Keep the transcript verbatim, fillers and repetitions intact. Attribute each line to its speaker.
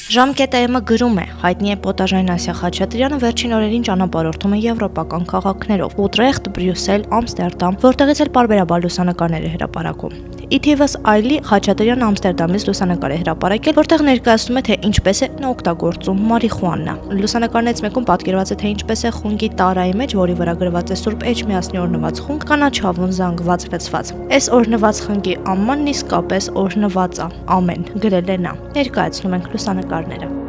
Speaker 1: Ժամկետը գրում է, հայտնի է Պոտաժային Ասիա Խաչատրյանը վերջին օրերին ճանապարհորդում է եվրոպական քաղաքներով՝ Ուտրեխտ, Բրյուսել, Ամստերդամ, որտեղից էլ պարբերաբար լուսանկարներ է հրապարակում։ Ի թիվս այլի Խաչատրյանը Ամստերդամից լուսանկար է հրապարակել, որտեղ ներկայացնում է, թե ինչպես է նա օգտագործում մարիխուանա։ Լուսանկարներից մեկում պատկերված է, թե ինչպես է խունգի տարայի մեջ, որի վրա գրված է Սուրբ Էջմիածնի օրհնված խունգ, կանաչավուն զանգված լցված։ Այս օրհնված խնգի անմանն իսկապես օրհնված է, ամեն, գրել է նա։ Ներկայացնում ենք լուսանկարները։